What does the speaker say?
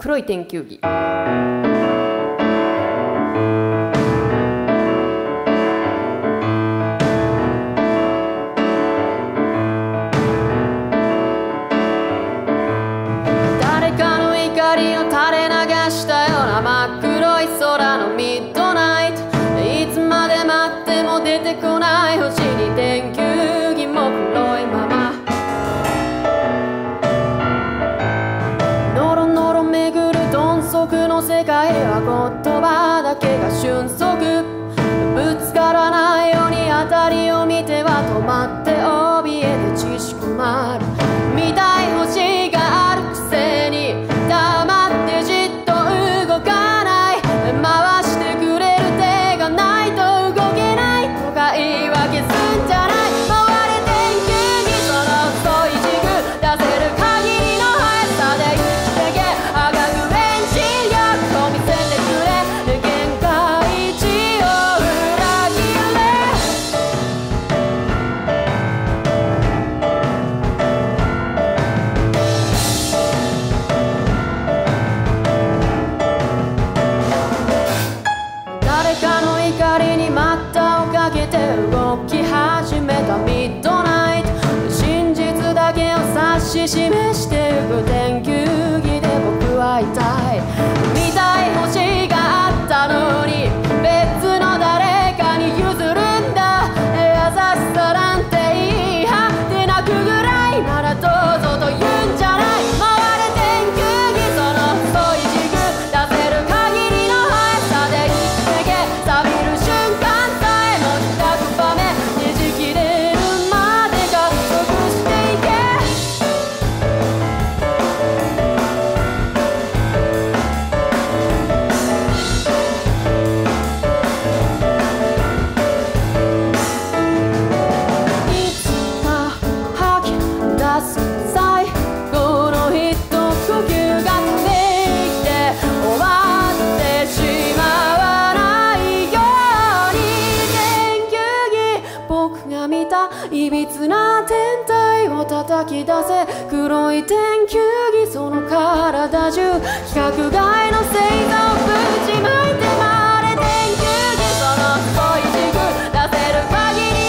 黒い天球儀。誰かの怒りを垂れ流したような真っ黒い空のミッドナイト。いつまで待っても出てこない星に天球儀も黒いまま。ノロノロ巡る鈍足の世界は言葉だけが瞬足。ぶつからないように当たりを見ては止まって怯えて知識困る。見たい星があるくせに黙ってじっと動かない。回してくれる手がないと動けないとか言い訳すんじゃない。回れ天球儀その太い軸出せる限りの速さで生きてけ。赤く遠心力を見せてくれ。限界値を裏切れ。誰かの怒りに待ったをかけて動き始めたミッドナイト。真実だけを指し示してゆく天球儀で僕はいたい。見たい星があったのに別の誰かに譲るんだ。優しさなんて言い張って泣くぐらいならどうぞと言うんじゃない。回れ天球儀その太い軸出せる限りの速さで生きてけ。錆びる瞬間さえも100場目ねじ切れるまで加速していけ。いつか吐き出す最後の一呼吸がため息で終わってしまわないように。天球儀僕が見たいびつな天体を叩き出せ。黒い天球儀その体中規格外の星座をぶちまいて。回れ天球儀その太い軸出せる限り